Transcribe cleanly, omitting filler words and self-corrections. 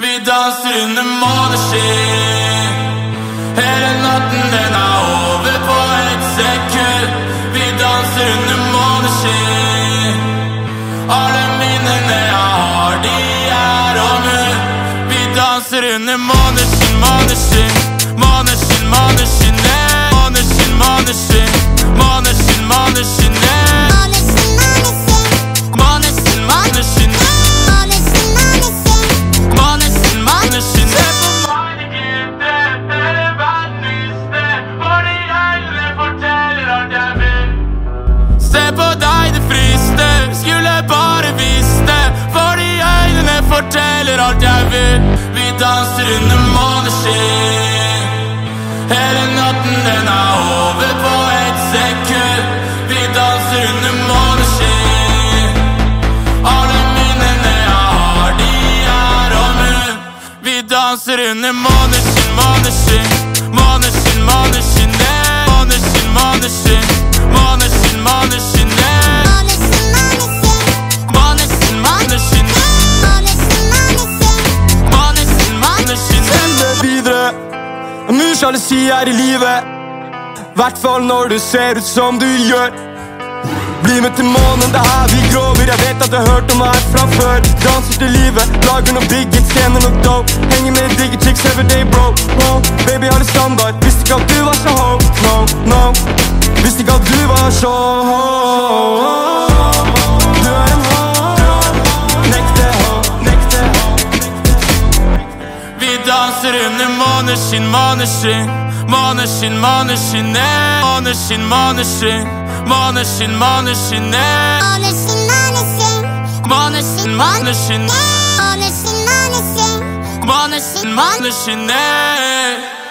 Vi danser under måneskinn. Hele natten den over på et sekund. Vi danser under måneskinn. Alle minnene jeg har, de om hun. Vi danser under måneskinn, måneskinn. Måneskinn, måneskinn, måneskinn, måneskinn. Måneskinn, måneskinn, måneskinn, måneskinn. Måneskinn, måneskinn. Se på meg, det gutter, hele verden visste. Fordi øynene forteller alt jeg vil. Se på deg, det frister, skulle bare visst det. Fordi øynene forteller alt jeg vil. Vi danser under måneskinn. Hele natten den over på et sekund. Vi danser under måneskinn. Alle minnene jeg har, de om hun. Vi danser under måneskinn, måneskinn. Måneskinn, måneskinn, måneskinn, måneskinn. Måneskinn, måneskinn, måneskinn, måneskinn. Måneskinn, måneskinn. Send det videre. Mye sjalusi er i livet, hvertfall når du ser ut som du gjør. Bli med til månen, det her vi gråver. Jeg vet at du har hørt om meg fra før. Danser til livet, lager noe big hits, tjener noe dope. Henger med digge chicks everyday, bro. Oh, baby har det standard, visste ikke at du var så ho. No, no, visste ikke at du var så ho. Du er en ho, nekte ho, nekte ho. Vi danser under måneskinn, måneskinn. Måneskinn, måneskinn, måneskinn, måneskinn. Måneskinn, måneskinn, måneskinn, måneskinn. Måneskinn, måneskinn.